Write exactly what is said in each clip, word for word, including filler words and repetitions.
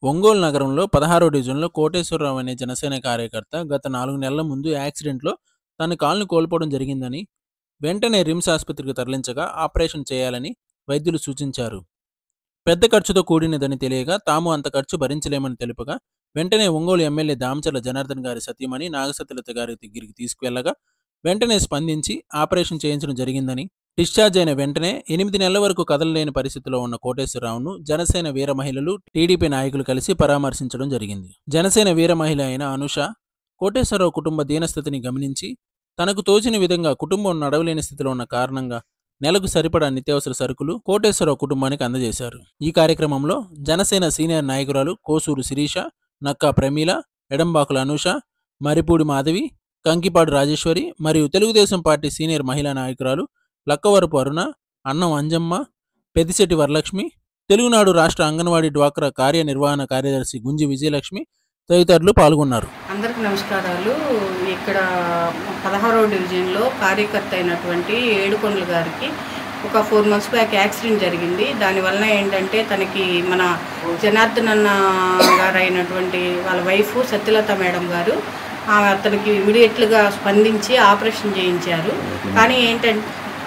ఒంగోలు నగరంలో పదహారో డివిజన్లో కోటేశ్వరరావు అనే జనసేన కార్యకర్త గత నాలుగు నెలల ముందు యాక్సిడెంట్లో తన కాలును కోల్పోవడం జరిగిందని, వెంటనే రిమ్స్ ఆసుపత్రికి తరలించగా ఆపరేషన్ చేయాలని వైద్యులు సూచించారు. పెద్ద ఖర్చుతో కూడినదని తెలియగా తాము అంత ఖర్చు భరించలేమని తెలుపగా, వెంటనే ఒంగోలు ఎమ్మెల్యే దామచర్ల జనార్దన్ గారి సతీమణి నాగసత్యలత గారి దగ్గరికి తీసుకువెళ్లగా వెంటనే స్పందించి ఆపరేషన్ చేయించడం జరిగిందని, డిశ్చార్జ్ అయిన వెంటనే ఎనిమిది నెలల వరకు కదలలేని పరిస్థితిలో ఉన్న కోటేశ్వరరావును జనసేన వీర మహిళలు, టీడీపీ నాయకులు కలిసి పరామర్శించడం జరిగింది. జనసేన వీర మహిళ అయిన అనుష కోటేశ్వరరావు కుటుంబ దీనస్థితిని గమనించి తనకు తోచిన విధంగా కుటుంబం నడవలేని స్థితిలో ఉన్న కారణంగా నెలకు సరిపడా నిత్యావసర సరుకులు కోటేశ్వరరావు కుటుంబానికి అందజేశారు. ఈ కార్యక్రమంలో జనసేన సీనియర్ నాయకురాలు కోసూరు శిరీష, నక్కా ప్రమీల, ఎడంబాకుల అనూష, మరిపూడి మాధవి, కంకిపాడు రాజేశ్వరి మరియు తెలుగుదేశం పార్టీ సీనియర్ మహిళా నాయకురాలు లక్కవరపు అరుణ, అన్నం అంజమ్మ, పెద్దిశెట్టి వరలక్ష్మి, తెలుగునాడు రాష్ట్ర అంగన్వాడీ డ్వాక్రా కార్యనిర్వహణ కార్యదర్శి గుంజి విజయలక్ష్మి తదితరులు పాల్గొన్నారు. అందరికీ నమస్కారాలు. ఇక్కడ పదహారో డివిజన్లో కార్యకర్త అయినటువంటి ఏడుకొండల గారికి ఒక ఫోర్ మంత్స్ బ్యాక్ యాక్సిడెంట్ జరిగింది. దానివల్ల ఏంటంటే తనకి మన జనార్దన్ అన్న గారు అయినటువంటి వాళ్ళ వైఫ్ సత్యలత మేడం గారు అతనికి ఇమీడియట్లుగా స్పందించి ఆపరేషన్ చేయించారు. కానీ ఏంటంటే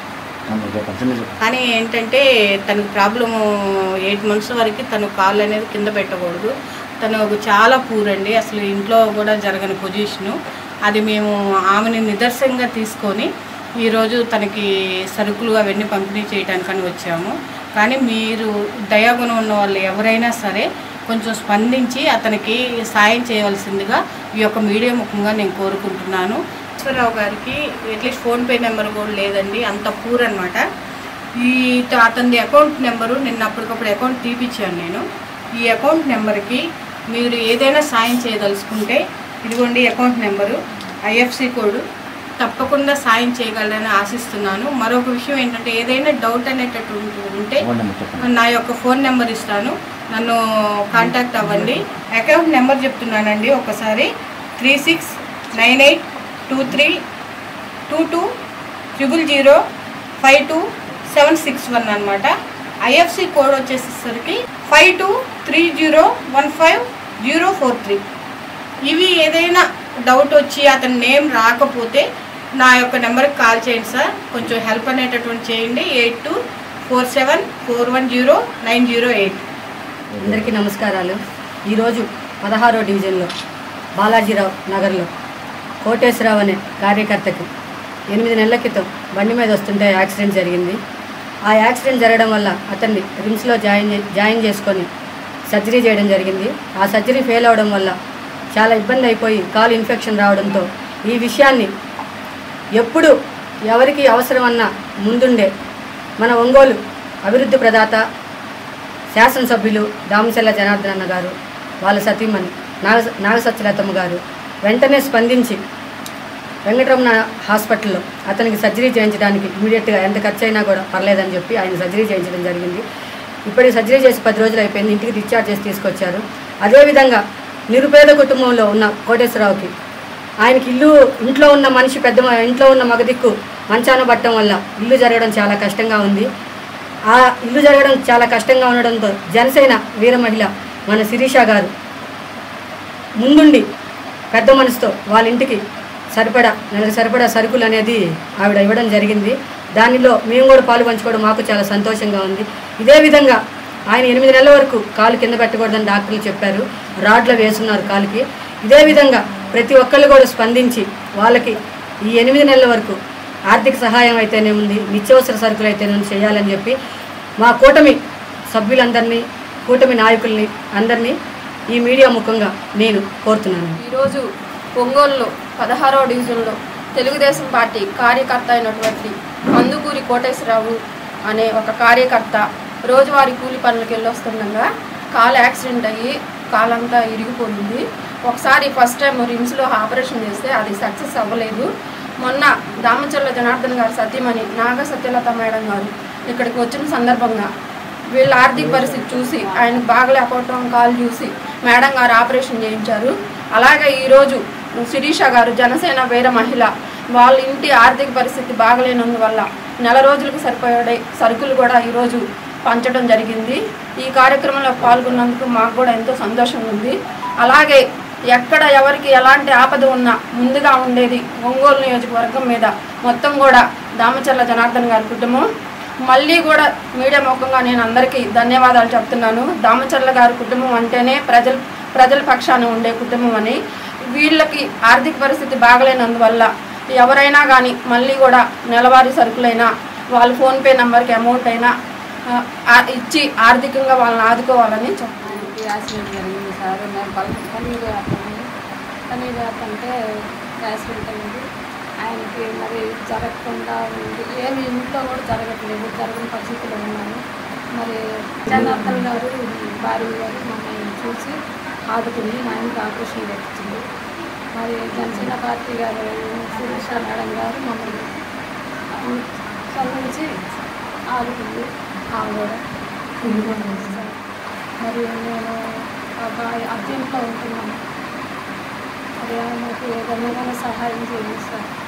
కానీ ఏంటంటే తనకు ప్రాబ్లము ఎయిట్ మంత్స్ వరకు తను కాళ్ళు అనేది కింద పెట్టకూడదు. తను చాలా పూర్ అండి, అసలు ఇంట్లో కూడా జరగని పొజిషను. అది మేము ఆమెని నిదర్శనంగా తీసుకొని ఈరోజు తనకి సరుకులు అవన్నీ పంపిణీ చేయడానికని వచ్చాము. కానీ మీరు దయాగుణం ఉన్న వాళ్ళు ఎవరైనా సరే కొంచెం స్పందించి అతనికి సాయం చేయవలసిందిగా ఈ యొక్క మీడియా ముఖంగా నేను కోరుకుంటున్నాను. కోటేశ్వరరావు గారికి అట్లీస్ట్ ఫోన్పే నెంబర్ కూడా లేదండి, అంత పూర్ అనమాట. ఈ అతని అకౌంట్ నెంబరు నిన్న అప్పటికప్పుడు అకౌంట్ తీపిచ్చాను నేను. ఈ అకౌంట్ నెంబర్కి మీరు ఏదైనా సాయం చేయదలుచుకుంటే ఇదిగోండి అకౌంట్ నెంబరు, ఐఎఫ్సి కోడ్, తప్పకుండా సాయం చేయగలరని ఆశిస్తున్నాను. మరొక విషయం ఏంటంటే ఏదైనా డౌట్ అనేటటువంటి ఉంటే నా యొక్క ఫోన్ నెంబర్ ఇస్తాను, నన్ను కాంటాక్ట్ అవ్వండి. అకౌంట్ నెంబర్ చెప్తున్నానండి ఒకసారి, three six nine eight two three two two triple zero five two seven six one అనమాట. ఐఎఫ్సి కోడ్ వచ్చేసరికి five two three zero one five zero four three. ఇవి ఏదైనా doubt వచ్చి అతని నేమ్ రాకపోతే నా యొక్క నెంబర్కి కాల్ చేయండి సార్, కొంచెం హెల్ప్ అనేటటువంటి చేయండి. Eight two four seven four one zero nine zero eight. అందరికీ నమస్కారాలు. ఈరోజు పదహారో డివిజన్లో బాలాజీరావు నగర్లో కోటేశ్వరరావు అనే కార్యకర్తకి ఎనిమిది నెలల క్రితం బండి మీద వస్తుంటే యాక్సిడెంట్ జరిగింది. ఆ యాక్సిడెంట్ జరగడం వల్ల అతన్ని రిమ్స్లో జాయిన్ జాయిన్ చేసుకొని సర్జరీ చేయడం జరిగింది. ఆ సర్జరీ ఫెయిల్ అవడం వల్ల చాలా ఇబ్బంది అయిపోయి కాలు ఇన్ఫెక్షన్ రావడంతో ఈ విషయాన్ని ఎప్పుడు ఎవరికి అవసరమన్నా ముందుండే మన ఒంగోలు అభివృద్ధి ప్రదాత శాసనసభ్యులు దామచర్ల జనార్దన్ అన్న గారు, వాళ్ళ సతీమణి నాగ నాగసత్యలతమ్మ గారు వెంటనే స్పందించి వెంకటరమణ హాస్పిటల్లో అతనికి సర్జరీ చేయించడానికి ఇమీడియట్గా ఎంత ఖర్చు అయినా కూడా పర్లేదని చెప్పి ఆయన సర్జరీ చేయించడం జరిగింది. ఇప్పటికి సర్జరీ చేసి పది రోజులు అయిపోయింది, ఇంటికి డిశ్చార్జ్ చేసి తీసుకొచ్చారు. అదేవిధంగా నిరుపేద కుటుంబంలో ఉన్న కోటేశ్వరరావుకి ఆయనకి ఇల్లు ఇంట్లో ఉన్న మనిషి పెద్ద ఇంట్లో ఉన్న మగదిక్కు మంచాన పట్టడం వల్ల ఇల్లు జరగడం చాలా కష్టంగా ఉంది. ఆ ఇల్లు జరగడం చాలా కష్టంగా ఉండడంతో జనసేన వీర మహిళ మన శిరీష గారు ముందుండి పెద్ద మనసుతో వాళ్ళ ఇంటికి సరిపడా నెలకు సరిపడా సరుకులు అనేది ఆవిడ ఇవ్వడం జరిగింది. దానిలో మేము కూడా పాలు పంచుకోవడం మాకు చాలా సంతోషంగా ఉంది. ఇదే విధంగా ఆయన ఎనిమిది నెలల వరకు కాలు కింద పెట్టకూడదని డాక్టర్లు చెప్పారు, రాడ్లో వేసున్నారు కాలుకి. ఇదే విధంగా ప్రతి ఒక్కళ్ళు కూడా స్పందించి వాళ్ళకి ఈ ఎనిమిది నెలల వరకు ఆర్థిక సహాయం అయితేనే ఉంది, నిత్యావసర సరుకులు అయితేనే చేయాలని చెప్పి మా కూటమి సభ్యులందరినీ, కూటమి నాయకుల్ని అందరినీ ఈ మీడియా ముఖంగా నేను కోరుతున్నాను. ఈరోజు ఒంగోలులో పదహారవ డివిజన్లో తెలుగుదేశం పార్టీ కార్యకర్త అయినటువంటి కందుకూరి కోటేశ్వరరావు అనే ఒక కార్యకర్త రోజువారీ కూలి పనులకు వెళ్ళొస్తుండగా కాలు యాక్సిడెంట్ అయ్యి కాలంతా ఇరిగిపోయింది. ఒకసారి ఫస్ట్ టైం రిమ్స్లో ఆపరేషన్ చేస్తే అది సక్సెస్ అవ్వలేదు. మొన్న దామచర్ల జనార్దన్ గారు సతీమణి నాగ సత్యలత మేడం గారు ఇక్కడికి వచ్చిన సందర్భంగా వీళ్ళ ఆర్థిక పరిస్థితి చూసి ఆయన బాగలేకపోవటం కాలు చూసి మేడం గారు ఆపరేషన్ చేయించారు. అలాగే ఈరోజు శిరీష గారు జనసేన వీర మహిళ వాళ్ళ ఇంటి ఆర్థిక పరిస్థితి బాగలేనందువల్ల నెల రోజులకు సరిపోయే సరుకులు కూడా ఈరోజు పంచడం జరిగింది. ఈ కార్యక్రమంలో పాల్గొన్నందుకు మాకు కూడా ఎంతో సంతోషంగా ఉంది. అలాగే ఎక్కడ ఎవరికి ఎలాంటి ఆపద ఉన్నా ముందుగా ఉండేది ఒంగోలు నియోజకవర్గం మీద మొత్తం కూడా దామచర్ల జనార్దన్ గారి కుటుంబం. మళ్ళీ కూడా మీడియా ముఖంగా నేను అందరికీ ధన్యవాదాలు చెప్తున్నాను. దామచర్ల గారి కుటుంబం అంటేనే ప్రజల ప్రజల పక్షాన ఉండే కుటుంబం అని. వీళ్ళకి ఆర్థిక పరిస్థితి బాగలేనందువల్ల ఎవరైనా కానీ మళ్ళీ కూడా నెలవారీ సరుకులైనా వాళ్ళ ఫోన్పే నెంబర్కి అమౌంట్ అయినా ఇచ్చి ఆర్థికంగా వాళ్ళని ఆదుకోవాలని చెప్తున్నాను. యాక్సిడెంట్ జరిగింది సార్. మేము పన్నీరు వేస్తాము పన్నీరు వేస్తుంటే యాక్సిడెంట్ అయింది. ఆయనకి మరి జరగకుండా ఉంది, ఏమి ఇంట్లో కూడా జరగట్లేదు, జరగని పరిస్థితుల్లో ఉన్నాను. మరి జనార్దన్ గారు భార్య గారు మమ్మల్ని చూసి ఆదుకుని ఆయనకి ఆపరేషన్ పెట్టించింది. మరి జనసేన పార్టీ గారు శిరీష మేడం గారు మమ్మల్ని చదివించి ఆదుకుంది. ఆమె కూడా సార్. మరి నేను ఒక అర్జెంట్లో ఉంటున్నాను. మరి నాకు ఏదైనా సహాయం చేయండి సార్.